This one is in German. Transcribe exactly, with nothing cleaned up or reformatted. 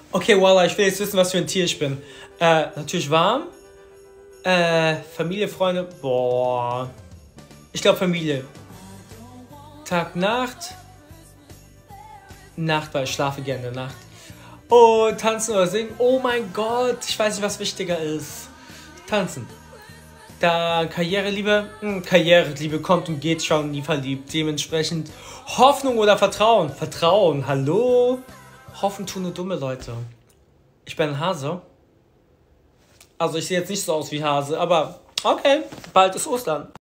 Okay, voila, ich will jetzt wissen, was für ein Tier ich bin. Äh, natürlich warm. Äh, Familie, Freunde. Boah. Ich glaube Familie. Tag, Nacht. Nacht, weil ich schlafe gerne Nacht. Und tanzen oder singen. Oh mein Gott, ich weiß nicht, was wichtiger ist. Tanzen. Da Karriereliebe, hm, Karriereliebe kommt und geht, schon nie verliebt. Dementsprechend Hoffnung oder Vertrauen? Vertrauen, hallo? Hoffen tun nur dumme Leute. Ich bin ein Hase. Also ich sehe jetzt nicht so aus wie Hase, aber okay, bald ist Ostern.